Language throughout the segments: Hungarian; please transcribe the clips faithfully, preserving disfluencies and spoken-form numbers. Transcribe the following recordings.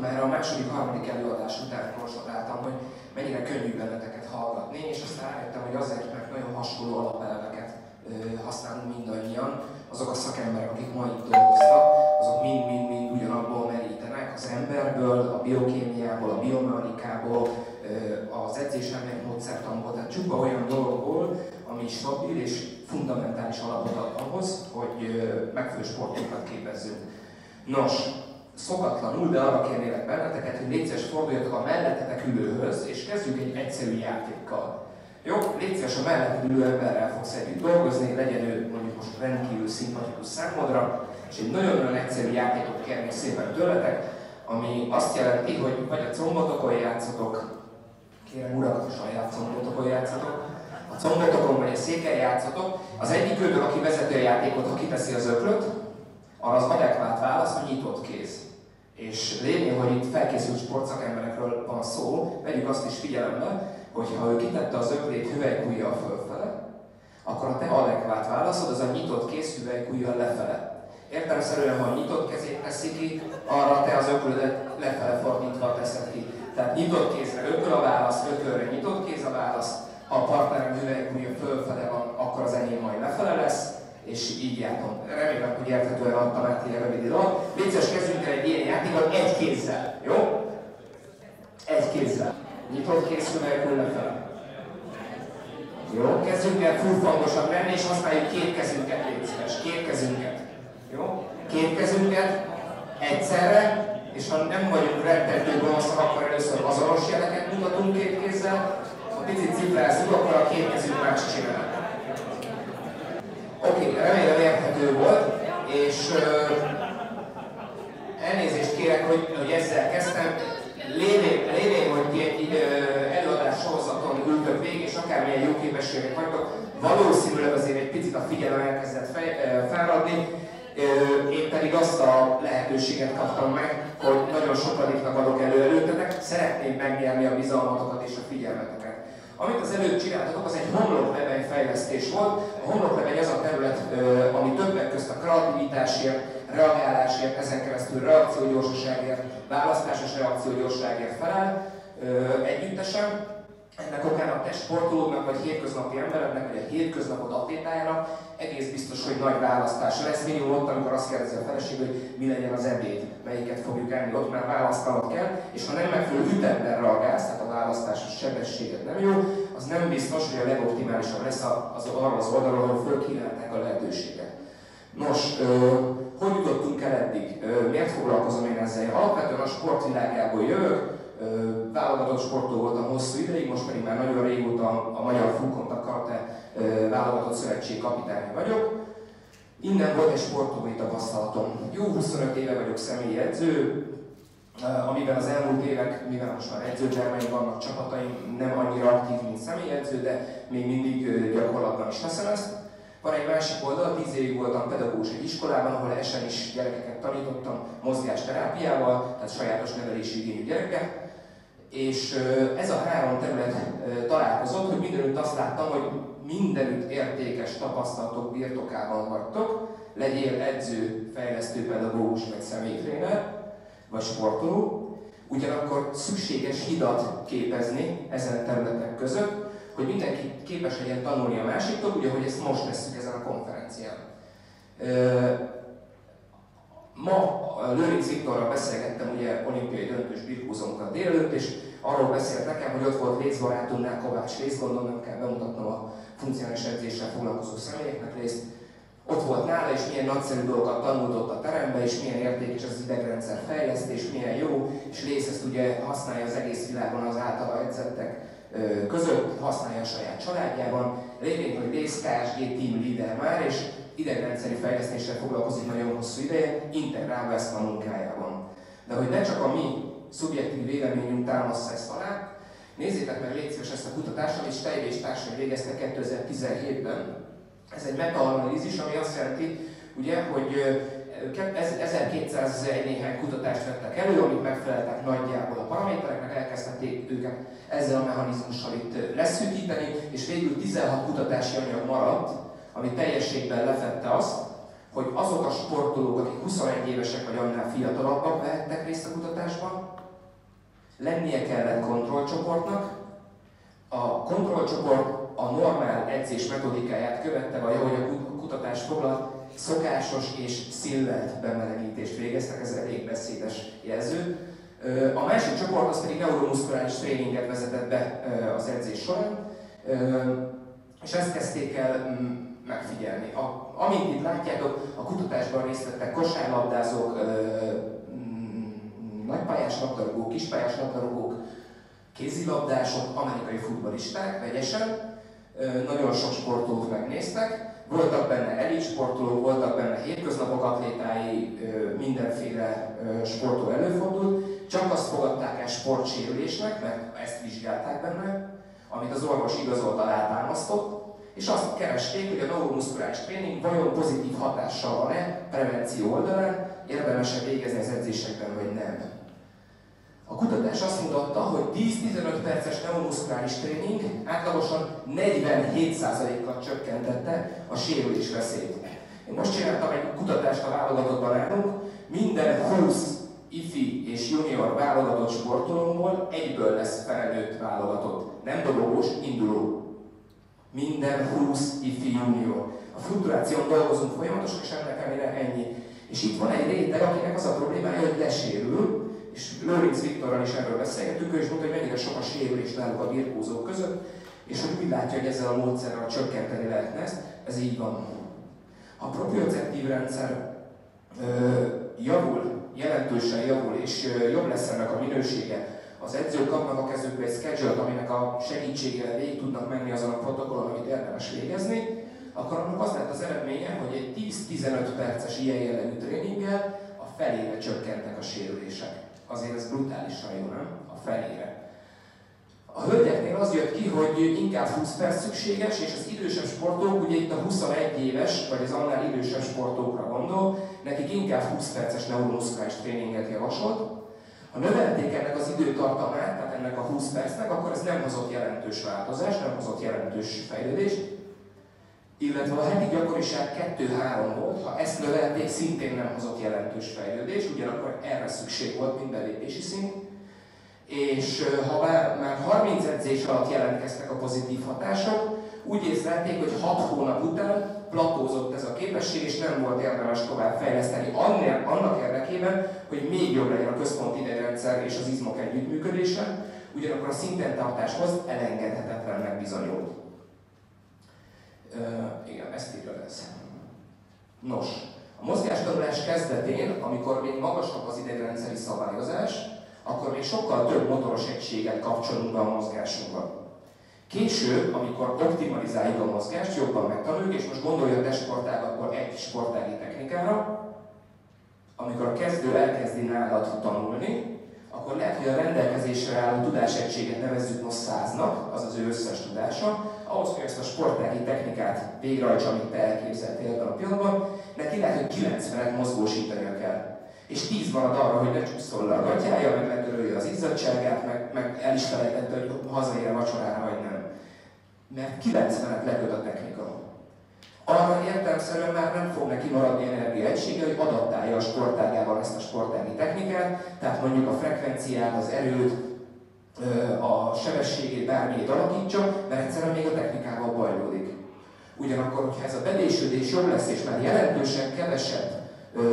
már a második, harmadik előadás után konstatáltam, hogy mennyire könnyű benneteket hallgatni, és aztán rájöttem, hogy azért, mert nagyon hasonló alapelveket ö, használunk mindannyian. Azok a szakemberek, akik ma itt dolgoztak, azok mind-mind-mind ugyanabból merítenek, az emberből, a biokémiából, a biomechanikából, az edzéselmélet módszertanból, tehát csupa olyan dologból, ami stabil és fundamentális alapot ad ahhoz, hogy megfelelő sportokat képezzünk. Nos, szokatlanul, de arra kérnélek benneteket, hogy légy szíves, forduljatok a mellettetek ülőhöz, és kezdjük egy egyszerű játékkal. Jó? Légy szíves, a melletted ülő emberrel fogsz együtt dolgozni, legyen ő mondjuk most rendkívül szimpatikus számodra, és egy nagyon-nagyon egyszerű játékot kérnék szépen tőletek, ami azt jelenti, hogy vagy a combotokon játszotok, kérem urak, a saját combotokon játszotok, a combotokon vagy a széken játszotok, az egyik őtől, aki vezeti a játékot, ha kiteszi az öklöt, arra az adekvát válasz a nyitott kéz. És lévén, hogy itt felkészült sportszakemberekről van szó, vegyük azt is figyelembe, hogy ha ő kitette az öklét hüvelykujjal fölfele, akkor a te adekvát válaszod az a nyitott kéz hüvelykujjal lefele. Értelemszerűen, ha a nyitott kezét teszi ki, arra te az öklödet lefele fordítva teszed ki. Tehát nyitott kézre ököl a válasz, ökölre nyitott kéz a válasz, ha a partnerem hüvelykujja fölfele van, akkor az enyém majd lefele lesz, és így jártam. Remélem, hogy érthetően adtam át ilyen rövid idő. Légy szíves, kezdjünk el egy ilyen játékot egy kézzel, jó? Egy kézzel. Nyitott kéz hüvelykúj lefele. Jó? Kezdjünk el furfangosan lenni, és használjuk két kezünket, légy szíves. Két kezünket. Jó? Két kezünket egyszerre, és ha nem vagyunk rettentő gonoszak, akkor először azonos jeleket mutatunk két kézzel, ha picit cifrázzuk, akkor a két kezünk más csinál. Oké, okay, remélem érthető volt, és uh, elnézést kérek, hogy, hogy ezzel kezdtem. Lévén, lévén hogy ti egy uh, előadás sorozaton ültök végig, és akármilyen jó képességek vagytok, valószínűleg azért egy picit a figyelem elkezdett fej, uh, fáradni. Én pedig azt a lehetőséget kaptam meg, hogy nagyon sokadiknak adok elő előttetek, szeretném megnyerni a bizalmatokat és a figyelmeteket. Amit az előbb csináltatok, az egy homlokleveny fejlesztés volt. A homlokleveny az a terület, ami többek közt a kreativitásért, reagálásért, ezen keresztül reakciógyorsaságért, választásos reakciógyorsaságért felel együttesen. Ennek okának te sportolónak, vagy hétköznapi embereknek, vagy egy hétköznapot atlétájának egész biztos, hogy nagy választás lesz. Minimum ott, amikor azt kérdezi a feleség, hogy mi legyen az ebéd, melyiket fogjuk enni, ott már választanod kell, és ha nem megfelelő ütemben reagálsz, tehát a választásos sebességet nem jó, az nem biztos, hogy a legoptimálisabb lesz az arra az oldalon, ahol fölkínálták a lehetőséget. Nos, ö, hogy jutottunk el eddig? Ö, miért foglalkozom én ezzel? Alapvetően a sportvilágából jövök, válogatott sportoló voltam hosszú ideig, most pedig már nagyon régóta a Magyar Full-Contact Karate válogatott szövetség kapitánya vagyok. Innen volt egy sportolói tapasztalatom. Jó huszonöt éve vagyok személyi edző, amiben az elmúlt évek, mivel most már edzőtermeim vannak, csapataim, nem annyira aktív, mint személyedző, de még mindig gyakorlatban is teszem ezt. Van egy másik oldal, tíz évig voltam pedagógus egy iskolában, ahol esen is gyerekeket tanítottam mozgásterápiával, tehát sajátos nevelési igényű gyerekek. És ez a három terület találkozott, hogy mindenütt azt láttam, hogy mindenütt értékes tapasztalatok birtokában vagytok, legyél edző, fejlesztő pedagógus, vagy személytréner, vagy sportoló, ugyanakkor szükséges hidat képezni ezen területek között, hogy mindenki képes legyen tanulni a másiktól, ugye, hogy ezt most tesszük ezen a konferencián. Ma Lőrinc Viktorral beszélgettem, ugye olimpiai döntős birkózónkat délelőtt, és arról beszélt nekem, hogy ott volt lécbarátunknál Kovács Rész, gondolom nem kell bemutatnom a funkcionális edzéssel foglalkozó személyeknek részt. Ott volt nála, és milyen nagyszerű dolgokat tanult ott a teremben, és milyen értékes az idegrendszer fejlesztés, milyen jó, és Rész ezt ugye használja az egész világon az általa edzettek között, használja a saját családjában. Lévén, hogy Rész ká es gé team leader már, és idegrendszeri fejlesztéssel foglalkozik nagyon hosszú ideje, integrálva ezt a munkájában. De hogy ne csak a mi szubjektív véleményünk támaszza ezt alá, nézzétek meg légy szíves ezt a kutatást, amit Steiger és társai végeztek kétezer-tizenhétben. Ez egy metaanalízis, ami azt jelenti, ugye, hogy ezerkétszáz néhány kutatást vettek elő, amik megfeleltek nagyjából a paramétereknek, elkezdték őket ezzel a mechanizmussal itt leszűkíteni, és végül tizenhat kutatási anyag maradt, ami teljességben lefette azt, hogy azok a sportolók, akik huszonegy évesek vagy annál fiatalabbak vehettek részt a kutatásban, lennie kellett kontrollcsoportnak, a kontrollcsoport a normál edzés metodikáját követte, vagy ahogy a kutatás foglalt, szokásos és szilvert bemelegítést végeztek, ez elég beszédes jelző. A másik csoport az pedig neuromuszkuláris tréninget vezetett be az edzés során, és ezt kezdték el megfigyelni. A, amint itt látjátok, a kutatásban részt vettek kosárlabdázók, nagypályás labdarúgók, kispályás labdarúgók, kézilabdások, amerikai futballisták vegyesen. Nagyon sok sportolót megnéztek. Voltak benne elit sportolók, voltak benne hétköznapok atlétái, mindenféle sportoló előfordult. Csak azt fogadták el sportsérülésnek, mert ezt vizsgálták benne, amit az orvos igazolt alátámasztott, és azt keresték, hogy a neuromuszkuláris tréning vajon pozitív hatással van-e prevenció oldalán, érdemes-e végezni az edzésekben, vagy nem. A kutatás azt mutatta, hogy tíz-tizenöt perces neuromuszkuláris tréning átlagosan negyvenhét százalékkal csökkentette a sérülés veszélyt. Én most csináltam egy kutatást a válogatottban nálunk, minden húsz ifi és junior válogatott sportolóból egyből lesz felnőtt válogatott. Nem dobogós, induló. Minden húsz ifi junior. A fluktuáción dolgozunk folyamatosan, és ennek ellenére ennyi. És itt van egy réteg, akinek az a problémája, hogy lesérül, és Lőrinc Viktorral is erről beszélgetünk, ő is mondta, hogy mennyire sok a sérülés náluk a birkózók között, és hogy úgy látja, hogy ezzel a módszerrel csökkenteni lehetne ezt, ez így van. A proprioceptív rendszer ö, javul, jelentősen javul, és ö, jobb lesz ennek a minősége. Az edzők kapnak a kezükbe egy schedule-t, aminek a segítségével végig tudnak menni azon a protokollon, amit érdemes végezni, akkor annak az lett az eredménye, hogy egy tíz-tizenöt perces ilyen jellegű tréninggel a felére csökkentek a sérülések. Azért ez brutálisan jó, nem? A felére. A hölgyeknél az jött ki, hogy inkább húsz perc szükséges, és az idősebb sportolók, ugye itt a huszonegy éves, vagy az annál idősebb sportolókra gondol, nekik inkább húsz perces neuromuszkuláris tréninget javasolt. Ha növelték ennek az időtartamát, tehát ennek a húsz percnek, akkor ez nem hozott jelentős változást, nem hozott jelentős fejlődést. Illetve a heti gyakoriság kettő-három volt, ha ezt növelték, szintén nem hozott jelentős fejlődést, ugyanakkor erre szükség volt minden lépési szint. És ha már, már harminc edzés alatt jelentkeztek a pozitív hatások, úgy észlelték, hogy hat hónap után platózott ez a képesség, és nem volt érdemes tovább fejleszteni annak érdekében, hogy még jobb legyen a központi idegrendszer és az izmok együttműködése, ugyanakkor a szinten tartáshoz elengedhetetlennek bizonyult. Uh, igen, ezt írja ez. Nos, a mozgástanulás kezdetén, amikor még magasabb az idegrendszeri szabályozás, akkor még sokkal több motoros egységet kapcsolunk be a mozgásunkba. Később, amikor optimalizáljuk a mozgást, jobban megtanuljuk, és most gondolj a te sportágakból egy sportági technikára, amikor a kezdő elkezdi nálad tanulni, akkor lehet, hogy a rendelkezésre álló tudásegységet nevezzük most száznak, az az ő összes tudása, ahhoz, hogy ezt a sportági technikát végrehajtsa, amit te elképzeltél ebben a pillanatban, neki lehet, hogy kilencvenet mozgósítania kell. És tíz marad arra, hogy ne csúszol le a gatyája, meg letörölje az izzadtságát, meg, meg el is felejtette, hogy hazaér vacsorára, vagy nem. Mert kilencvenet leköt a technika. Arra értelemszerűen már nem fog neki maradni energiaegysége, hogy adaptálja a sportágában ezt a sportági technikát, tehát mondjuk a frekvenciát, az erőt, a sebességét, bármit alakítsa, mert egyszerűen még a technikával bajlódik. Ugyanakkor, hogyha ez a bedésődés jobb lesz, és már jelentősen kevesebb ö,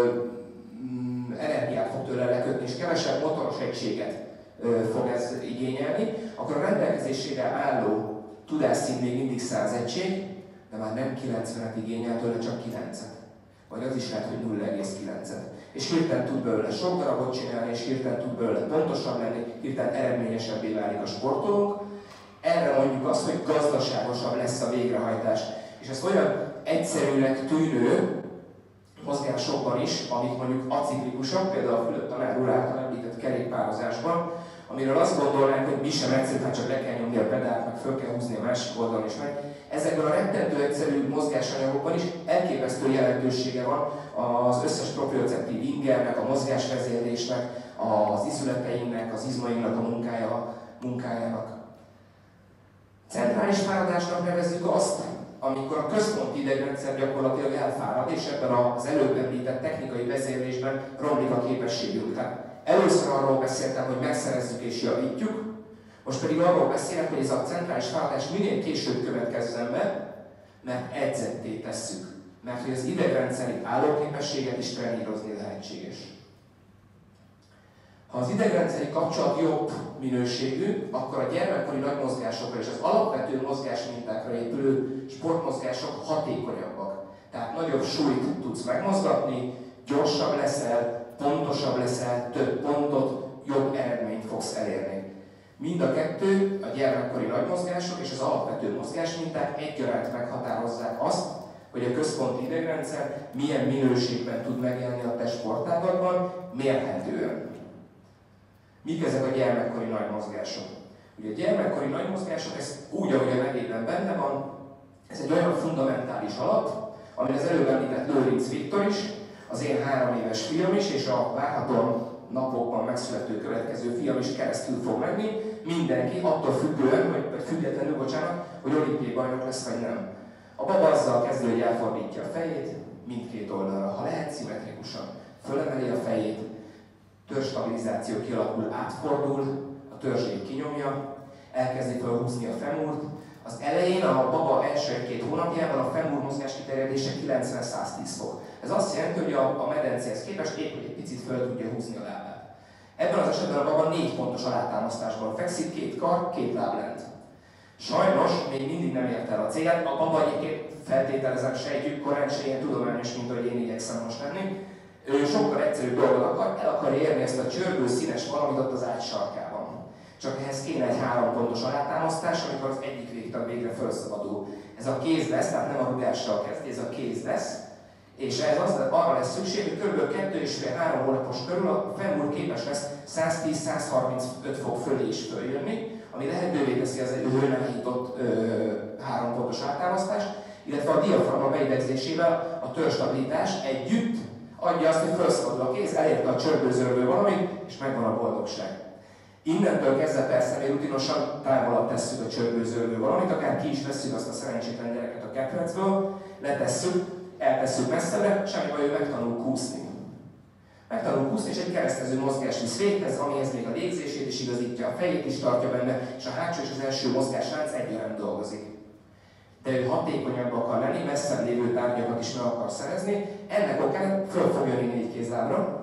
m, energiát fog tőle lekötni, és kevesebb motoros egységet ö, fog ez igényelni, akkor a rendelkezésére álló tudásszint még mindig száz egység, de már nem kilencvenet igényel tőle, csak kilencet. Vagy az is lehet, hogy nulla egész kilencet. És hirtelen tud belőle sok darabot csinálni, és hirtelen tud belőle pontosabb lenni, hirtelen eredményesebbé válik a sportolónk. Erre mondjuk azt, hogy gazdaságosabb lesz a végrehajtás. És ezt olyan egyszerűnek tűnő mozgásokban is, amik mondjuk aciklikusok, például a Fülöp tanár úr által említett kerékpározásban, amiről azt gondolnánk, hogy mi sem egyszerű, hát csak le kell nyomni a pedált, meg föl kell húzni a másik oldalon is meg. Ezekben a rettentő egyszerű mozgásanyagokban is elképesztő jelentősége van az összes proprioceptív ingernek, a mozgásvezérlésnek, az izületeinknek, az izmainknak a munkája, munkájának. Centrális fáradásnak nevezzük azt, amikor a központi idegrendszer gyakorlatilag elfárad, és ebben az előbb említett technikai vezérlésben romlik a képességünk. Tehát először arról beszéltem, hogy megszerezzük és javítjuk, most pedig arról beszélek, hogy ez a centrális fáradás minél később következzen be, mert edzetté tesszük. Mert hogy az idegrendszeri állóképességet is trenírozni lehetséges. Ha az idegrendszeri kapcsolat jobb minőségű, akkor a gyermekkori nagy mozgásokra és az alapvető mozgásmintákra épülő sportmozgások hatékonyabbak. Tehát nagyobb súlyt tudsz megmozgatni, gyorsabb leszel, pontosabb leszel, több pontot, jobb eredményt fogsz elérni. Mind a kettő, a gyermekkori nagy mozgások és az alapvető mozgásminták egyaránt meghatározzák azt, hogy a központi idegrendszer milyen minőségben tud megjelenni a te sportágakban, mérhetően. Mik ezek a gyermekkori nagy mozgások? Ugye a gyermekkori nagy mozgások, ez úgy, ahogy a nevében benne van, ez egy olyan fundamentális alap, amit az előbb említett Lőrinc Viktor is, az én három éves fiam is, és a várhatóan napokban megszülető következő fiam is keresztül fog menni, mindenki attól függően, vagy függetlenül, bocsánat, hogy olimpiai bajnok lesz vagy nem. A baba azzal kezdő, hogy elfordítja a fejét mindkét oldalra, ha lehet szimmetrikusan, fölemeli a fejét, törzsstabilizáció kialakul, átfordul, a törzsét kinyomja, elkezdi felhúzni a femurt. Az elején, a baba első egy-két hónapjában a femur mozgás kiterjedése kilencven-száztíz fok. Ez azt jelenti, hogy a, a medencéhez képest épp egy picit föl tudja húzni a lábát. Ebben az esetben a baba négy pontos alátámasztásban fekszik, két kar, két láb lent. Sajnos még mindig nem ért el a célját, a baba egyébként feltételezem, sejtjük, korán se ilyen tudományos, mint ahogy én igyekszem most lenni. Ő sokkal egyszerűbb dolgot akar, el akarja érni ezt a csörgő színes valamit ott az ágy sarkában. Csak ehhez kéne egy három pontos alátámasztás, amikor az egyik végtag végre felszabadul. Ez a kéz lesz, tehát nem a rugással kezd, ez a kéz lesz. És ez az, arra lesz szükség, hogy kb. kettő és fél három hónapos körül a femur képes lesz száztíz-százharmincöt fok fölé is följönni, ami lehetővé teszi az egy hőnehított három pontos alátámasztást, illetve a diafragma beidegzésével a törzsstabilitás együtt adja azt, hogy felszabadul a kéz, elérte a csörgőzőrből valamit, és megvan a boldogság. Innentől kezdve persze még rutinosan távolabb tesszük a csörgőzőrből valamit, akár ki is vesszük azt a szerencsétlen gyereket a ketrecből, letesszük, eltesszük messzebbre, semmi baj, ő megtanul kúszni. Megtanul kúszni, és egy keresztező mozgás visz véghez, amihez még a légzését is igazítja, a fejét is tartja benne, és a hátsó és az első mozgáslánc egyaránt dolgozik. De ő hatékonyabb akar lenni, messzebb lévő tárgyakat is meg akar szerezni, ennek okán föl fog jönni négy kézlábra,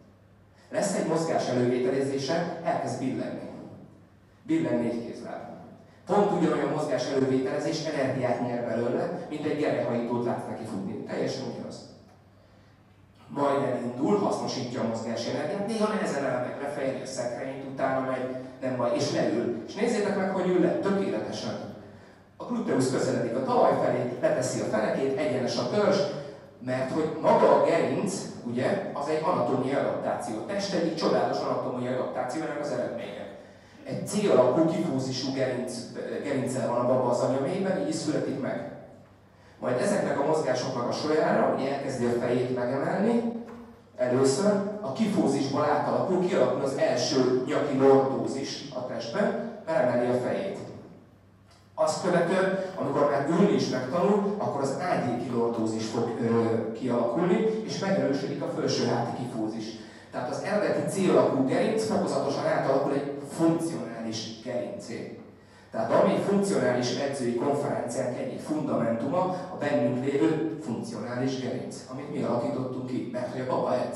lesz egy mozgás elővételezése, elkezd billenni. Billen négy kézláb. Pont ugyanolyan mozgás elővételezés energiát nyer belőle, mint egy gerehajítót látsz neki futni. Teljesen ugyanaz. Majd elindul, hasznosítja a mozgás energiát, néha nehezen elmek lefejni a szekrényt, utána megy, nem baj, és leül. És nézzétek meg, hogy ül le, tökéletesen. A gluteusz közeledik a talaj felé, leteszi a fenekét, egyenes a törzs, mert hogy maga a gerinc, ugye, az egy anatómiai adaptáció. A test egyik csodálatos anatómiai adaptációjának az eredménye. Egy C-alakú kifúzisú gerinc, gerinccel van a baba az anyaméhben, így is születik meg. Majd ezeknek a mozgásoknak a sorjára, ugye elkezdi a fejét megemelni, először a kifúzisból átalakul, kialakul az első nyaki lordózis a testben, belemeli a fejét. Azt követően, amikor már ülni is megtanul, akkor az ágyéki lordózis fog ö, kialakulni, és megerősödik a felső háti kifúzis. Tehát az eredeti C-alakú gerinc fokozatosan átalakul egy funkcionális gerincé. Tehát ami funkcionális edzői konferenciánk egyik fundamentuma, a bennünk lévő funkcionális gerinc, amit mi alakítottunk ki, mert hogy a baba edz.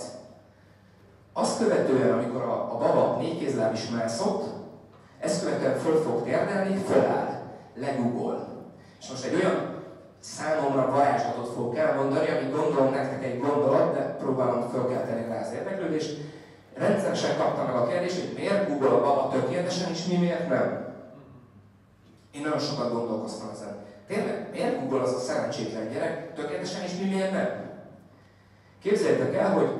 Azt követően, amikor a, a baba négy kézláb is mászott, ezt követően föl fog térdelni, föláll, legugol. És most egy olyan számomra varázslatot fogok elmondani, amit gondolom nektek egy gondolat, de próbálom fölkelteni rá az érdeklődést. Rendszeresen kaptam meg a kérdést, hogy miért Google a baba tökéletesen, és mi miért nem. Én nagyon sokat gondolkoztam ezen. Tényleg, miért Google az a szerencsétlen gyerek tökéletesen, és mi miért nem? Képzeljétek el, hogy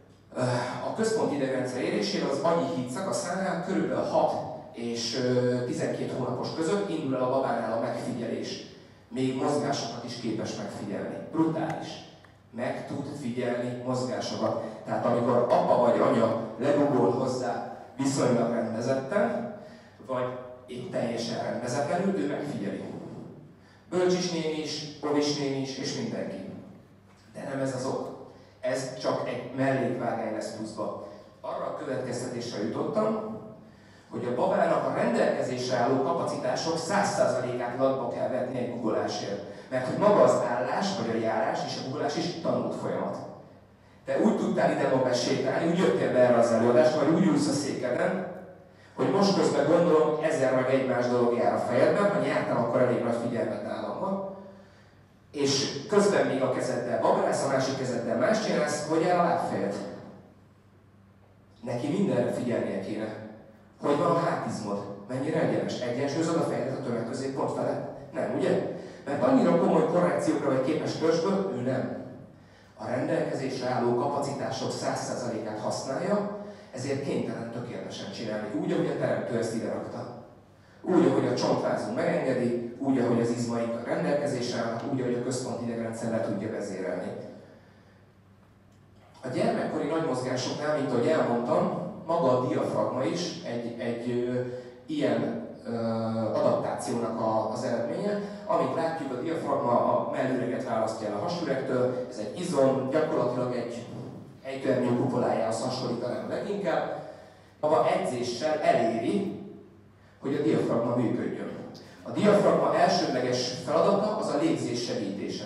a központi idegrendszer érésével az agyi híd szakaszánál körülbelül hat és tizenkét hónapos között indul el a babánál a megfigyelés. Még mozgásokat is képes megfigyelni. Brutális. Meg tud figyelni mozgásokat. Tehát amikor apa vagy anya legugol hozzá viszonylag rendezetten, vagy épp teljesen rendezetlenül, ő megfigyeli. Bölcsis néni is, Ovis néni is, és mindenki. De nem ez az ok. Ez csak egy mellékvágány lesz pluszba. Arra a következtetésre jutottam, hogy a babának a rendelkezésre álló kapacitások száz százalékát latba kell vetni egy googolásért. Mert hogy maga az állás, vagy a járás és a googolás is tanult folyamat. Te úgy tudtál ide magad sétálni, úgy jöttél be erre az előadásra, vagy úgy ülsz a székeden, hogy most közben gondolom ezer meg egy más dolog jár a fejedben, ha nyertem, akkor elég nagy figyelmet nálam van. És közben még a kezeddel babálsz, a másik kezeddel más csinálsz, hogy áll a lábfejed. Neki mindenre figyelnie kéne. Hogy van a hátizmod? Mennyire egyenes? Egyensúlyozod a fejedet a tömegközéppont felett? Nem, ugye? Mert annyira komoly korrekciókra vagy képes törzsből, ő nem. A rendelkezésre álló kapacitások száz százalékát használja, ezért kénytelen tökéletesen csinálni, úgy, ahogy a teremtő ezt ide rakta. Úgy, ahogy a csontvázunk megengedi, úgy, ahogy az izmaink a rendelkezésre állnak, úgy, ahogy a központi idegrendszer le tudja vezérelni. A gyermekkori nagy mozgásoknál, mint ahogy elmondtam, maga a diafragma is egy, egy ö, ilyen ö, adaptációnak a, az eredménye. Amit látjuk, a diafragma a mellüreget választja el a hasüregtől, ez egy izom, gyakorlatilag egy ejtőernyő kupolájához hasonlítanám leginkább. A edzéssel eléri, hogy a diafragma működjön. A diafragma elsődleges feladata az a légzés segítése.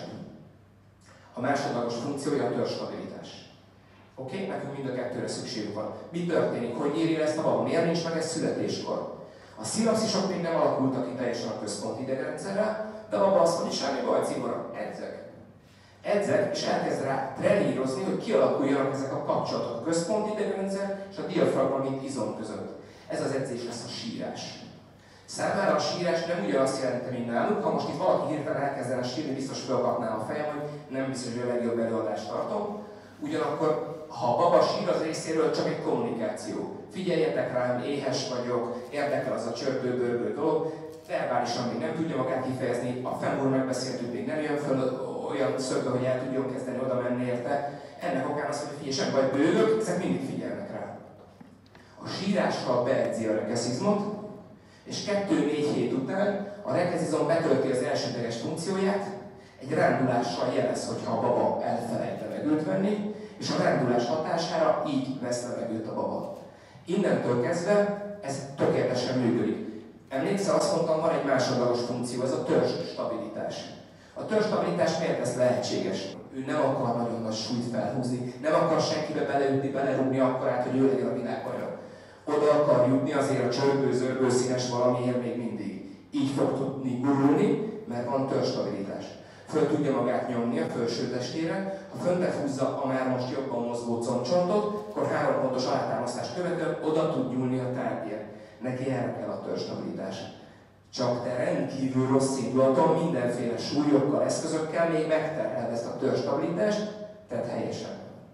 A másodlagos funkciója a törzsstabilitás. Oké? Okay? Nekünk mind a kettőre szükségünk van. Mi történik? Hogy éri ezt a baba? Miért nincs meg ez születéskor? A szinapszisok még nem alakultak ki teljesen a központi idegrendszerrel, de a baba azt mondja, semmi baj, cimora, edzek. Edzek, és elkezd rá trenírozni, hogy kialakuljanak ezek a kapcsolatok a központi idegrendszer és a diafragma, mint izom között. Ez az edzés lesz a sírás. Számára a sírás nem ugyanazt jelenti, mint nálunk. Ha most itt valaki hirtelen elkezdene sírni, biztos felkapnám a fejem, hogy nem biztos, hogy a legjobb előadást tartom. Ugyanakkor, ha a baba sír, az részéről csak egy kommunikáció. Figyeljetek rám, éhes vagyok, érdekel az a csörgő-börgő dolog, verbálisan még nem tudja magát kifejezni, a femur megbeszéltük, még nem jön föl olyan szögbe, hogy el tudjon kezdeni oda menni érte. Ennek okán az, hogy figyelj, sem baj, bőgök, ezek mindig figyelnek rá. A sírással beedzi a rekeszizmot, és kettő-négy hét után a rekeszizom betölti az elsődleges funkcióját, egy rándulással jelez, hogyha a baba elfelejt levegőt venni, és a rándulás hatására így vesz levegőt a baba. Innentől kezdve ez tökéletesen működik. Emlékszel, azt mondtam, van egy másodlagos funkció, ez a törzs stabilitás. A törzs stabilitás miért lesz lehetséges? Ő nem akar nagyon nagy súlyt felhúzni, nem akar senkibe beleütni, belerúgni akkorát, hogy ő legyen a világbajnok. Oda akar jutni, azért a csörgő, zörgő, színes valamiért még mindig. Így fog tudni gurulni, mert van törzs stabilitás. Föl tudja magát nyomni a felső testére, ha föntebb húzza a már most jobban mozgó combcsontot, akkor három pontos alátámasztást követően oda tud nyúlni a tárgyért. Neki erre kell a törzsstabilitás. Csak te rendkívül rossz indulaton, mindenféle súlyokkal, eszközökkel még megterheled ezt a törzsstabilitást, tedd helyesen.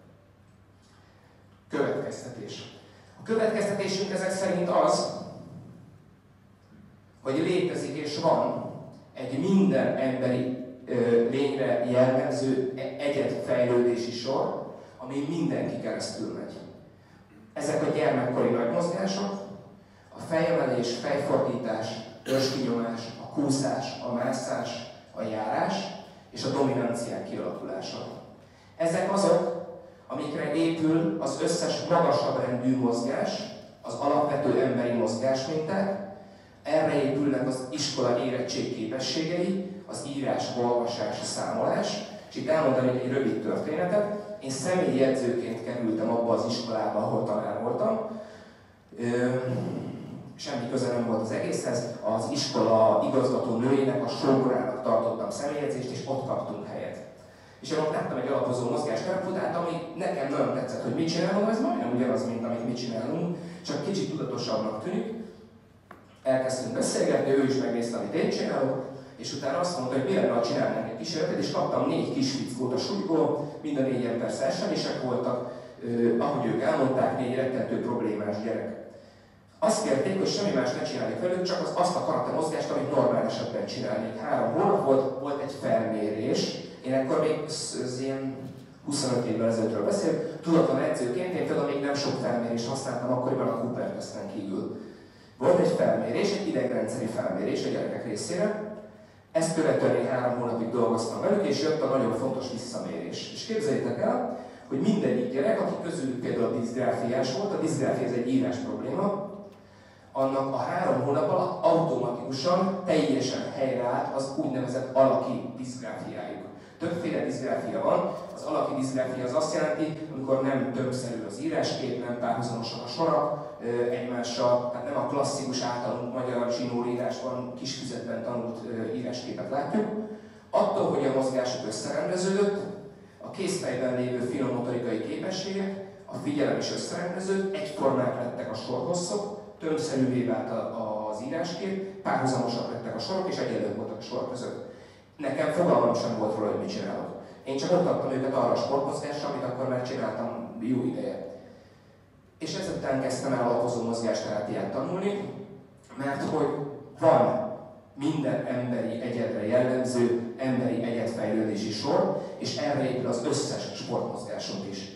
Következtetés. A következtetésünk ezek szerint az, hogy létezik és van egy minden emberi lényre jellemző egyedfejlődési sor, ami mindenki keresztül megy. Ezek a gyermekkori nagy mozgások, a fejemelés, fejfordítás, őskinyomás, a kúszás, a mászás, a járás és a dominanciák kialakulása. Ezek azok, amikre épül az összes magasabb rendű mozgás, az alapvető emberi mozgásminták, erre épülnek az iskola érettség képességei, az írás, olvasás, számolás, és itt elmondani egy rövid történetet. Én személyi edzőként kerültem abba az iskolába, ahol tanár voltam. Semmi köze nem volt az egészhez. Az iskola igazgató nőjének, a sógorának tartottam személyedzést, és ott kaptunk helyet. És én ott láttam egy alapozó mozgásteraputát, ami nekem nagyon tetszett, hogy mit csinálunk, ez majdnem ugyanaz, mint amit mi csinálunk, csak kicsit tudatosabbnak tűnik. Elkezdtünk beszélgetni, ő is megnézte, amit én csinálok, és utána azt mondta, hogy mi lenne, ha csinálnánk egy kísérletet, és kaptam négy kis fickót a suliból, mind a négyen persze esemések voltak, eh, ahogy ők elmondták, négy rettentő problémás gyerek. Azt kérték, hogy semmi más ne csinálni velük, csak az, azt a karate mozgást, amit normál esetben csinálnék. Három hónap volt, volt egy felmérés, én akkor még az ilyen huszonöt évvel ezelőttről beszélek, tudatlan edzőként, én például még nem sok felmérést használtam akkoriban a Cooper teszten kívül. Volt egy felmérés, egy idegrendszeri felmérés a gyerekek részére, Ezt követően én három hónapig dolgoztam velük, és jött a nagyon fontos visszamérés. És képzeljétek el, hogy mindegyik gyerek, aki közülük például a diszgráfiás volt, a diszgráfia ez egy írás probléma, annak a három hónap alatt automatikusan teljesen helyreállt az úgynevezett alaki diszgráfiájuk. Többféle diszgráfia van. Az alaki diszgráfia az azt jelenti, amikor nem többszerű az íráskép, nem párhuzamosak a sorak egymással, tehát nem a klasszikus általunk magyar zsinórírásban, kisfüzetben tanult írásképet látjuk. Attól, hogy a mozgásuk összerendeződött, a kézfejben lévő filomotorikai képességek, a figyelem is összerendeződött, egyformák lettek a sorhosszok, többszerűvé vált az íráskép, párhuzamosak lettek a sorok, és egyenlők voltak a sorok között. Nekem fogalmam sem volt róla, hogy mit csinálok. Én csak ott adtam őket arra a sportmozgásra, amit akkor már csináltam jó ideje. És ezután kezdtem el alapozó mozgásterápiát tanulni, mert hogy van minden emberi egyedre jellemző emberi egyedfejlődési sor, és erre épül az összes sportmozgásunk is.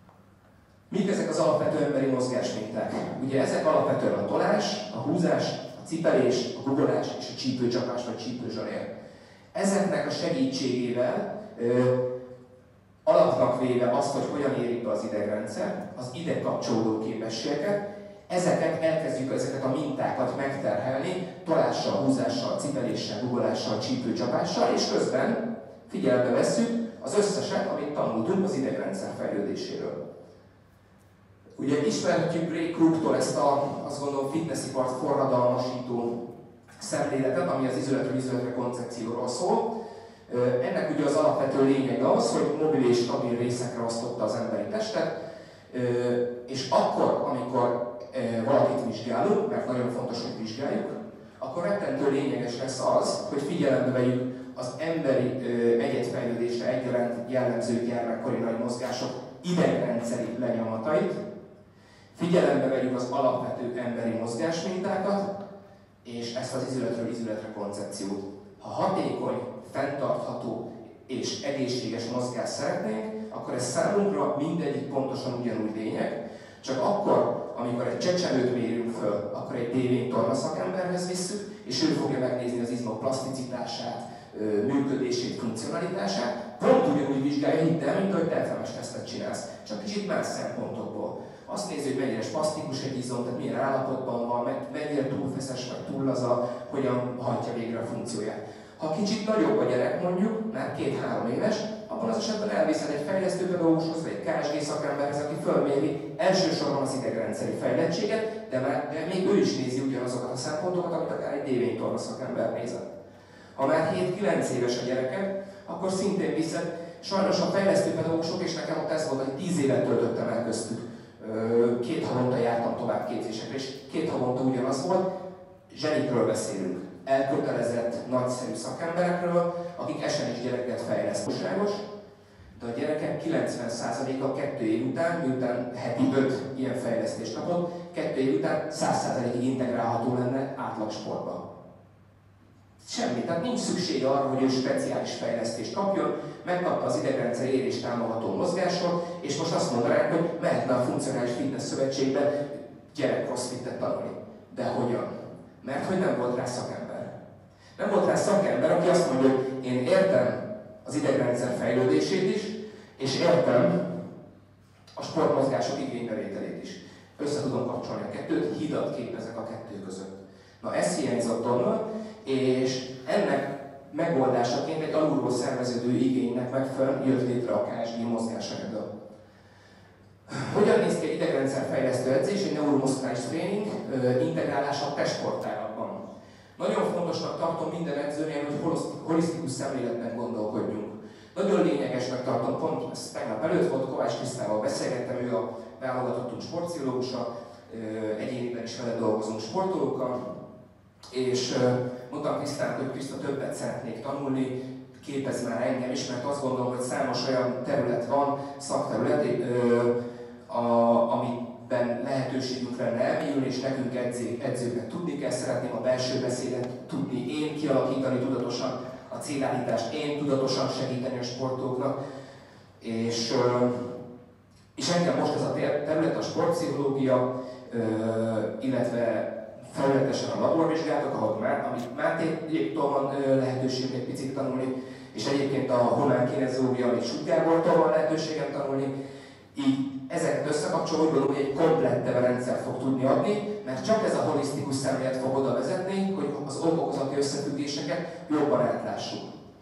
Mik ezek az alapvető emberi mozgásminták? Ugye ezek alapvetően a tolás, a húzás, a cipelés, a guggolás és a csípőcsapás vagy csípőzsanér. Ezeknek a segítségével ö, alapnak véve azt, hogy hogyan érik be az idegrendszer, az ide kapcsolódó képességeket, ezeket elkezdjük ezeket a mintákat megterhelni, tolással, húzással, cipeléssel, guggolással, csípőcsapással, és közben figyelembe vesszük az összeset, amit tanultunk az idegrendszer fejlődéséről. Ugye ismerhetjük Ray Krugtól ezt a, azt gondolom, fitnessipart forradalmasító szemléletet, ami az izületről izületre koncepcióról szól. Ennek ugye az alapvető lényeg az, hogy mobil és stabil részekre osztotta az emberi testet, és akkor, amikor valakit vizsgálunk, mert nagyon fontos, hogy vizsgáljuk, akkor rettentő lényeges lesz az, hogy figyelembe vegyük az emberi egyedfejlődésre egyaránt jellemző gyermekkori nagy mozgások idegrendszeri lenyomatait, figyelembe vegyük az alapvető emberi mozgásmintákat, és ezt az izületről izületre koncepciót. Ha hatékony, fenntartható és egészséges mozgást szeretnénk, akkor ez számunkra mindegyik pontosan ugyanúgy lényeg, csak akkor, amikor egy csecsemőt mérünk föl, akkor egy dévény torna szakemberhez visszük, és ő fogja megnézni az izmok plaszticitását, működését, funkcionalitását, pont ugyanúgy vizsgálja, hidd el, mint ahogy te efemes tesztet csinálsz, csak kicsit más szempontokból. Azt nézi, hogy mennyire spasztikus egy izom, tehát milyen állapotban van, mennyire túlfeszes vagy túl laza, hogyan hajtja végre a funkcióját. Ha kicsit nagyobb a gyerek mondjuk, már két-három éves, abban az esetben elviszed egy fejlesztőpedagógushoz, vagy egy ká es gé szakemberhez, aki fölméri elsősorban az idegrendszeri fejlettséget, de, már, de még ő is nézi ugyanazokat a szempontokat, amit akár egy dévénytorna szakember nézett. Ha már hét-kilenc éves a gyereket, akkor szintén viszed. Sajnos a fejlesztőpedagógusok, és nekem ott ez volt, hogy tíz évet töltöttem el köztük. Két havonta jártam tovább képzésekre, és két havonta ugyanaz volt, zsenikről beszélünk. Elkötelezett, nagyszerű szakemberekről, akik es en es gyereket fejlesztőságos, de a gyerekek kilencven százaléka kettő év után, miután heti öt ilyen fejlesztést kapott, kettő év után száz százalékig integrálható lenne átlagsportba. Semmi, tehát nincs szüksége arra, hogy ő speciális fejlesztést kapjon, megkapta az idegrendszer érés támogató mozgáson, és most azt mondanánk, hogy mehetne a Funkcionális Fitness Szövetségbe gyerek crossfittet tanulni. De hogyan? Mert hogy nem volt rá szakember. Nem volt rá szakember, aki azt mondja, hogy én értem az idegrendszer fejlődését is, és értem a sportmozgások igénybevételét is. Össze tudom kapcsolni a kettőt, hidat képezek a kettő között. Na ez hiányzott onnan, és ennek megoldásaként egy alulról szerveződő igénynek megfelelően jött létre a ká es gé mozgásanyaga. Hogyan néz ki egy idegrendszerfejlesztő edzés, egy neuromuskuláris tréning integrálása a testsportágakban? Nagyon fontosnak tartom minden edzőnél, hogy holisztikus szemléletben gondolkodjunk. Nagyon lényegesnek tartom, pont ez tegnap előtt volt, Kovács Krisztával beszélgettem, ő a válogatottunk sportpszichológusa, egyéniben is vele dolgozunk sportolókkal, és mondtam Krisztának, hogy Kriszta, többet szeretnék tanulni, képez már engem is, mert azt gondolom, hogy számos olyan terület van, szakterület, amiben lehetőségünk lenne elmélyülni, és nekünk edzőknek tudni kell, szeretném a belső beszédet tudni én kialakítani tudatosan, a célállítást én tudatosan segíteni a sportolóknak, és, és engem most ez a terület, a sportpszichológia, illetve felületesen a laborvizsgálatok, ahol már, amit Mátétól van lehetőség egy picit tanulni, és egyébként a humán kinezológia, amit Suth Gábortól van lehetőségem tanulni. Így ezeket összekapcsolva úgy gondolom, hogy egy komplettebb rendszert fog tudni adni, mert csak ez a holisztikus szemlélet fog oda vezetni, hogy az okokozati összefüggéseket jobban átlássuk.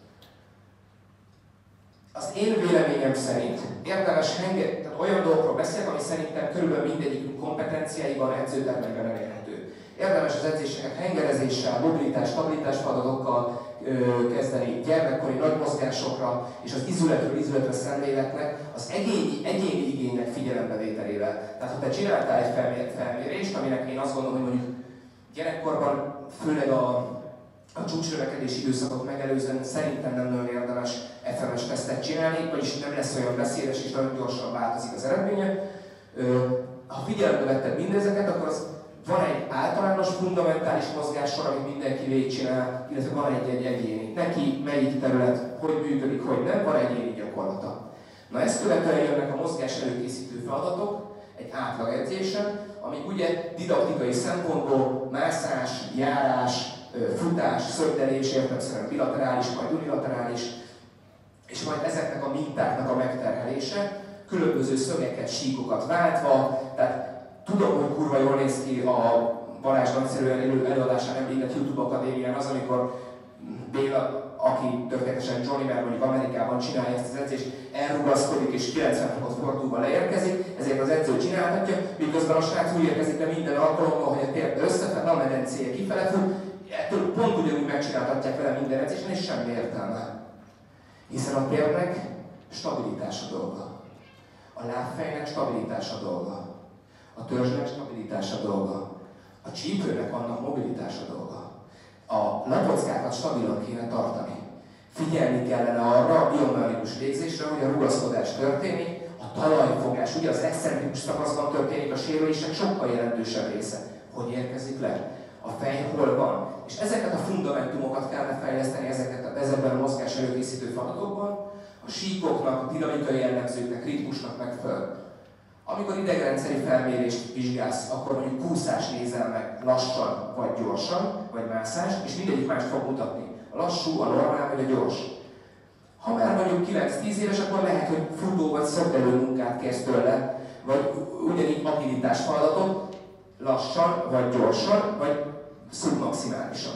Az én véleményem szerint érdemes henge, tehát olyan dolgokról beszélni, ami szerintem körülbelül mindegyikünk kompetenciáiban, edzőtermekben elérhető. Érdemes az edzéseket hengerezéssel, mobilitás, stabilitás feladatokkal ö, kezdeni, gyermekkori nagy mozgásokra és az izületről izületre szemléletnek, az egyéni, egyéni igénynek figyelembevételével. Tehát ha te csináltál egy felmérést, aminek én azt gondolom, hogy mondjuk gyerekkorban, főleg a a csúcsnövekedési időszakot megelőzően szerintem nem nagyon érdemes ef em es tesztet csinálni, vagyis nem lesz olyan beszédes és nagyon gyorsan változik az eredménye. Ha figyelembe vetted mindezeket, akkor az van egy általános, fundamentális mozgássor, amit mindenki végigcsinál, illetve van egy-egy egyéni. Neki melyik terület, hogy működik, hogy nem, van egyéni gyakorlata. Na ezt követően jönnek a mozgás előkészítő feladatok egy átlag edzésen, amik ugye didaktikai szempontból mászás, járás, futás, szögdelés, értelemszerűen bilaterális, majd unilaterális, és majd ezeknek a mintáknak a megterhelése, különböző szögeket, síkokat váltva, tehát tudom, hogy kurva jól néz ki a Balázs nagyszerűen előadásán említett YouTube Akadémián az, amikor Béla, aki történetesen Johnny, mert mondjuk Amerikában csinálja ezt az edzést, elrugaszkodik és kilencven fokot fordulva leérkezik, ezért az edző csinálhatja, miközben a srác úgy érkezik le minden alkalommal, hogy a térde összefed, a medencéje kifele fut, ettől pont ugyanúgy megcsináltatják vele minden edzésen, és semmi értelme. Hiszen a térnek stabilitás a dolga. A lábfejnek stabilitás a dolga. A törzsnek stabilitás a dolga. A csípőnek annak mobilitás a dolga. A lapockákat stabilan kéne tartani. Figyelni kellene arra a biomechanikus végzésre, hogy a rugaszkodás történik, a talajfogás, ugye az excentrikus szakaszban történik a sérülések sokkal jelentősebb része. Hogy érkezik le? A fej hol van? És ezeket a fundamentumokat kellene fejleszteni ezeket a, ezekben a mozgás előkészítő feladatokban, a síkoknak, a dinamikai jellemzőknek, ritmusnak megfelel. Amikor idegrendszeri felmérést vizsgálsz, akkor mondjuk kúszás nézel meg lassan vagy gyorsan, vagy mászás, és mindegyik mást fog mutatni. A lassú, a normál vagy a gyors. Ha már mondjuk kilenc-tíz éves, akkor lehet, hogy futó vagy szögdelő munkát kérsz tőle, vagy ugyanígy agilitás feladatot, lassan, vagy gyorsan, vagy szubmaximálisan.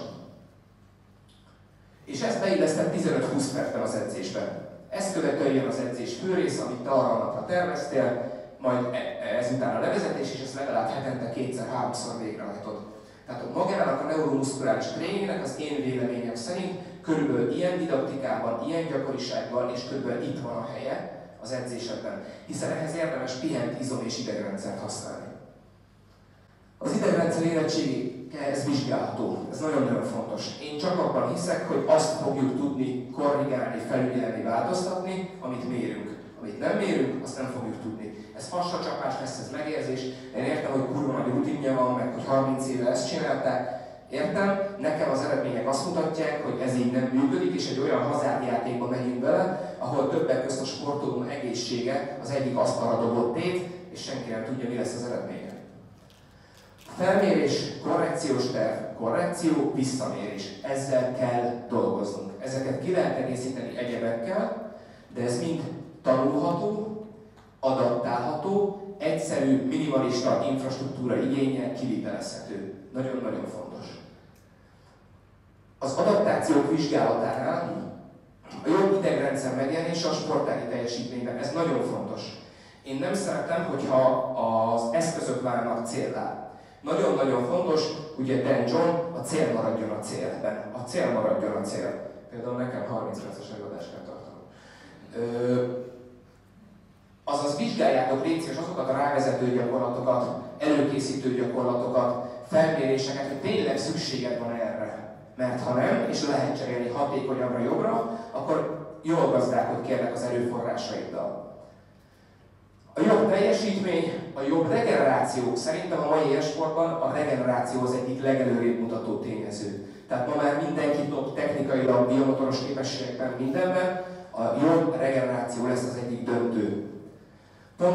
És ezt beillesztett tizenöt-húsz percben az edzésben. Ezt követően jön az edzés főrész, amit te arra napra terveztél, majd ezután a levezetés, és ezt legalább hetente kétszer-háromszor végrehajtod. Tehát a magának a neuromuszkuláris tréningnek az én véleményem szerint körülbelül ilyen didaktikában, ilyen gyakorisággal, és körülbelül itt van a helye az edzésekben. Hiszen ehhez érdemes pihent, izom és idegrendszert használni. Az idegrendszer érettségi, ez vizsgálható, ez nagyon-nagyon fontos. Én csak abban hiszek, hogy azt fogjuk tudni korrigálni, felügyelni, változtatni, amit mérünk. Amit nem mérünk, azt nem fogjuk tudni. Ez fassacsapás lesz, ez megérzés. Én értem, hogy kurva nagy rutinja van, meg hogy harminc éve ezt csinálták. Értem, nekem az eredmények azt mutatják, hogy ez így nem működik, és egy olyan hazárdjátékba megyünk bele, ahol többek közt a sportoló egészsége az egyik asztalra dobott tét, és senki nem tudja, mi lesz az eredménye. Felmérés, korrekciós terv, korrekció, visszamérés. Ezzel kell dolgoznunk. Ezeket ki lehet egészíteni egyebekkel, de ez mind tanulható, adaptálható, egyszerű, minimalista infrastruktúra igényel kivitelezhető. Nagyon-nagyon fontos. Az adaptációk vizsgálatánál a jobb idegrendszer megjelenése a sportági teljesítményben, ez nagyon fontos. Én nem szeretem, hogyha az eszközök válnak céllá. Nagyon-nagyon fontos, ugye Dan John, a cél maradjon a célben. A cél maradjon a cél. Például nekem harminc perces előadást kell tartanom. Azaz vizsgáljátok légy szíves azokat a rávezető gyakorlatokat, előkészítő gyakorlatokat, felméréseket, hogy tényleg szükséged van erre. Mert ha nem, és lehet cserélni hatékonyabbra, jobbra, akkor jól gazdálkodj kérlek az erőforrásaiddal. A jobb teljesítmény, a jobb regeneráció, szerintem a mai élsportban a regeneráció az egyik legelőrébb mutató tényező. Tehát ma már mindenki top technikailag, biomotoros képességekben, mindenben, a jobb regeneráció lesz az egyik döntő. Pont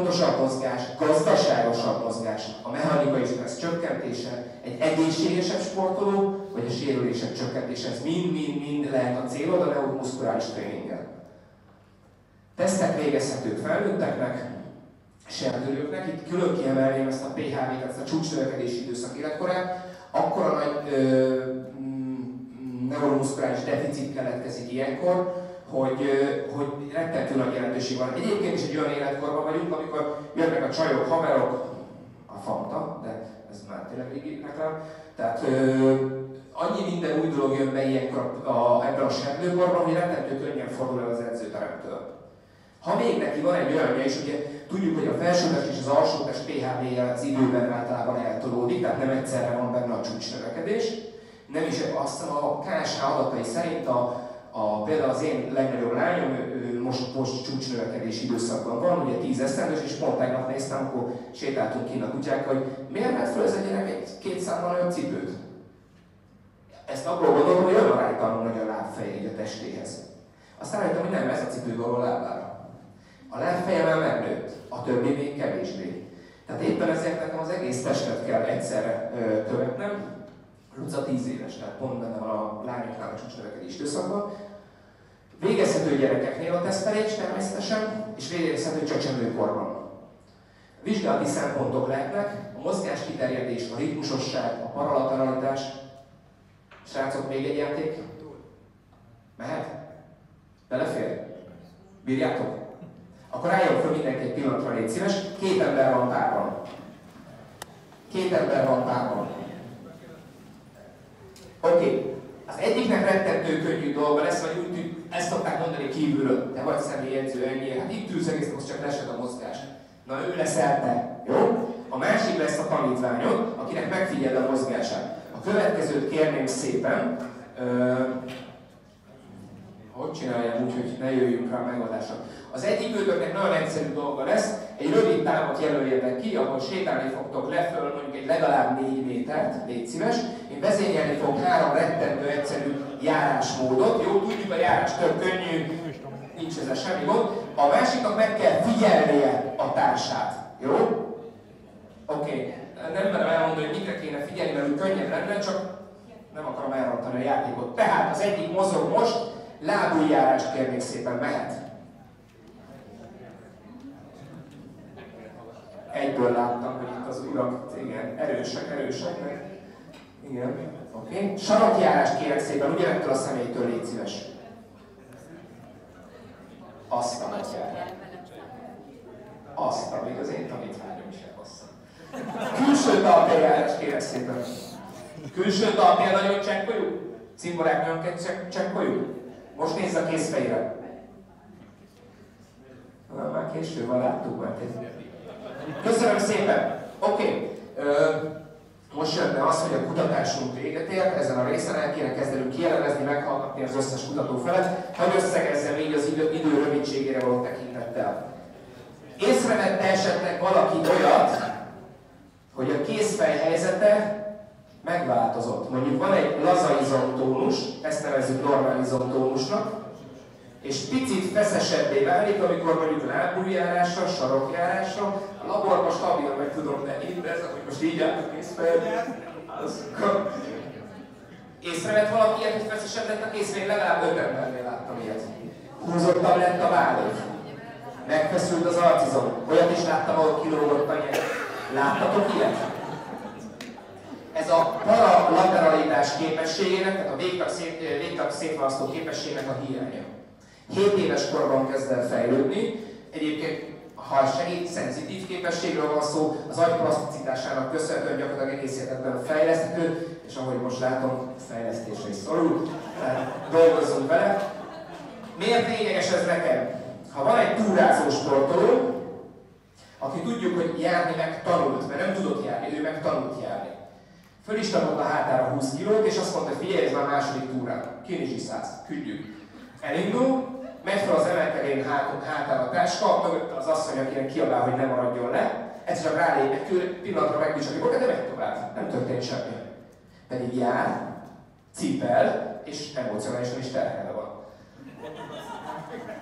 fontosabb mozgás, gazdaságosabb mozgás, a mechanikai stressz csökkentése, egy egészségesebb sportoló, vagy a sérülések csökkentése, ez mind-mind-mind lehet a célod a neuromuszkuláris tréninggel. Tesztek végezhetők felnőtteknek, serdülőknek, itt külön kiemelném ezt a pé há vé, tehát ezt a csúcsnövekedési időszak életkorát, akkor a nagy ö, neuromuszkuláris deficit keletkezik ilyenkor, hogy, hogy rettentő nagy jelentőség van. Egyébként is egy olyan életkorban vagyunk, amikor jönnek a csajok, haverok, a Fanta, de ez már tényleg régi reklám. Tehát ö, annyi minden új dolog jön be ilyenkor a, a, ebben a serdülőkorban, hogy rettentő könnyen fordul el az edzőteremtől. Ha még neki van egy olyanja, és ugye tudjuk, hogy a felsőtest és az alsótest pé há vé-je az időben általában eltolódik, tehát nem egyszerre van benne a csúcsnövekedés. Nem is azt a ká es há adatai szerint a, a, például az én legnagyobb lányom, ő, ő most, most csúcsnövekedési időszakban van, ugye tíz esztendős, és pont tegnap néztem, amikor sétáltunk kint a kutyákkal, hogy miért vett fel ez a gyerek egy két számmal olyan cipőt? Ezt abból gondolom, hogy olyan aránytalanul nagy a lábfeje így a testéhez. Aztán rájöttem, hogy nem, ez a cipő való lábára. A lábfeje már megnőtt, a többi még kevésbé. Tehát éppen ezért nekem az egész testet kell egyszerre ö, követnem. Luca tíz éves, tehát pont benne van a lányoknál a csúcsnövekedés időszakban. Végezhető gyerekeknél a tesztelés természetesen, és végezhető csecsemőkorban. Vizsgálati szempontok lehetnek, a mozgás kiterjedés, a ritmusosság, a paralateralitás. Srácok, még egy játék? Mehet? Belefér? Bírjátok? Akkor álljon föl mindenki egy pillanatra, légy szíves. Két ember van párban. Két ember van párban. Oké. Okay. Az egyiknek rettentő könnyű dolga lesz, vagy úgy tűnik, ezt szokták mondani kívülről. Te vagy személyedző, ennyi. Hát itt ülsz egész, most csak lesed a mozgás. Na ő leszel te. Jó? A másik lesz a tanítványod, akinek megfigyeld a mozgását. A következőt kérném szépen. Ö, hogy csináljam úgy, hogy ne jöjjünk rá megoldásra. Az egyik őtöknek nagyon egyszerű dolga lesz, egy rövid távot jelöljetek ki, ahol sétálni fogtok leföl mondjuk egy legalább négy métert, légy szíves. Én vezényelni fog három rettentő egyszerű járásmódot. Jó, tudjuk, a járás tök könnyű, nincs ezzel semmi gond. A másiknak meg kell figyelnie a társát. Jó? Oké. Okay. Nem merem elmondani, hogy mikre kéne figyelni, mert úgy könnyebb lenne, csak nem akarom elrontani a játékot. Tehát az egyik mozog most, lábújjárást kérnék szépen, mehet. Egyből láttam, hogy itt az urak, igen, erősek, erősek, meg. Igen, oké. Okay. Sarokjárást kérek szépen, ugyanettől a személytől, légy szíves. Azt a nagyjárás. Azt, amíg az én tanítványom is elbassza. Külső talpjárást kérek szépen. Külső talpján nagyon csekkoljuk? Cimborák nagyon csekkoljuk? Most nézz a kézfejre. Na, már késő van, láttuk már. Köszönöm szépen! Oké. Okay. Most jönne az, hogy a kutatásunk véget ért, ezen a részen el kéne kezdenünk kielemezni, meghallgatni az összes kutató felett, hogy összegezzem így az idő, idő rövidségére való tekintettel. Észrevette esetleg valaki olyat, hogy a kézfej helyzete megváltozott. Mondjuk van egy laza izomtónus, ezt nevezzük normál izomtónusnak, és picit feszesebbé válik, amikor mondjuk lábújjárásra, sarokjárásra, a laborban stabilan meg tudom tenni, de ez, hogy most így állt a kézfejed, az... Észrevett valaki ilyet, hogy feszesebb lett a kézfej, legalább öt embernél láttam ilyet. Húzottabb lett a válló. Megfeszült az arcizom. Olyat is láttam, ahol kilógott a nyelv. Láttatok ilyet? Ez a paralateralitás képességének, tehát a végtag, szét, végtag szétválasztó képességének a hiánya. hét éves korban kezd el fejlődni. Egyébként, ha segít, szenzitív képességről van szó, az agy plaszticitásának köszönhetően gyakorlatilag egész életben fejleszthető, és ahogy most látom, fejlesztésre is szorul. Tehát dolgozzunk vele. Miért lényeges ez nekem? Ha van egy túrázó sportoló, aki tudjuk, hogy járni meg tanult, mert nem tudott járni, ő meg tanult járni. Föl is tanult a hátára húsz kilót, és azt mondta, hogy figyelj, ez már második túrán. Kin is iszállsz, küldjük. Elindul, megy fel az emelkedén hátán a táska, mögötte az asszony, akinek kiabál, hogy ne maradjon le. Ez csak rálép egy tőle, pillanatra megbicsaklik magát, de megy tovább. Nem történt semmi. Pedig jár, cipel, és emocionálisan is terhelve van.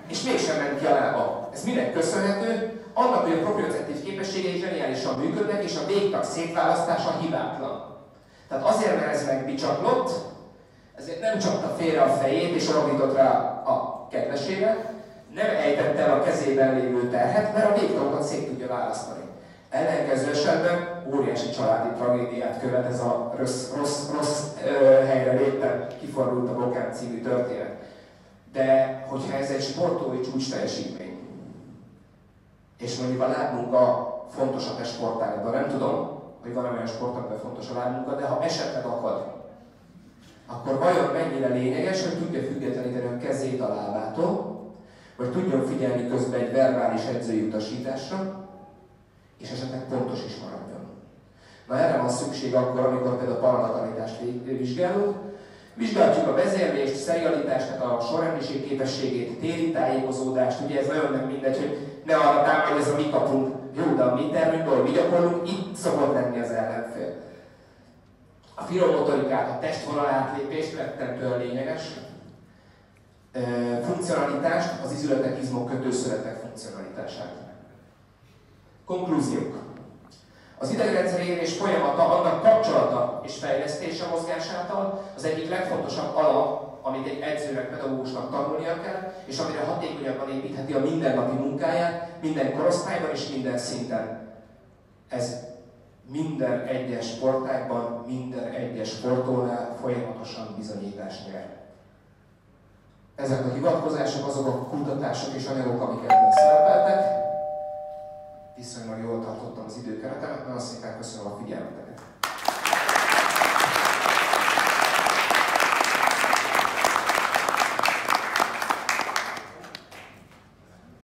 és mégsem ment ki a lába. Ez minek köszönhető? Annak, hogy a proprioceptív képességei zseniálisan működnek, és a végtag szétválasztása hibátlan. Tehát azért, mert ez megbicsaklott, ezért nem csapta félre a fejét, és ordított rá a kedvesére, nem ejtette el a kezében lévő terhet, mert a végtagokat szét tudja választani. Ellenkező esetben óriási családi tragédiát követ ez a rossz, rossz, rossz ö, helyre lépten kifordult a Bokán című történet. De hogyha ez egy sportolói csúcs teljesítmény, és mondjuk a lábmunka fontos a te sportágban, nem tudom, hogy van olyan sport, amiben fontos a lábmunka, de ha esetleg akad, akkor vajon mennyire lényeges, hogy tudja függetleníteni a kezét a lábától, vagy tudjon figyelni közben egy verbális edzői utasításra, és esetleg pontos is maradjon. Na erre van szükség akkor, amikor például a paranatanitást vizsgálunk. Vizsgáljuk a vezérlést, szerialitást, tehát a sorrendiség képességét, téri tájékozódást, ugye ez nagyon nem mindegy, hogy ne arra támad, hogy ez a mi kapunk, jó, de a mi termünkből, mi gyakorlunk, itt szokott lenni az ellenfél. A filomotorikát, a testvonal átlépést rettentően lényeges. Funkcionalitást, az izületek, izmok, kötőszövetek funkcionalitását. Konklúziók. Az idegrendszer érés folyamata, annak kapcsolata és fejlesztése mozgás által az egyik legfontosabb alap, amit egy edzőnek, pedagógusnak tanulnia kell, és amire hatékonyabban építheti a mindennapi munkáját, minden korosztályban és minden szinten. Ez minden egyes sportágban, minden egyes sportolónál folyamatosan bizonyítást nyer. Ezek a hivatkozások azok a kutatások és anyagok, amik ebben szerepeltek. Viszonylag jól tartottam az időkeretemet, nagyon szépen köszönöm a figyelmeteket.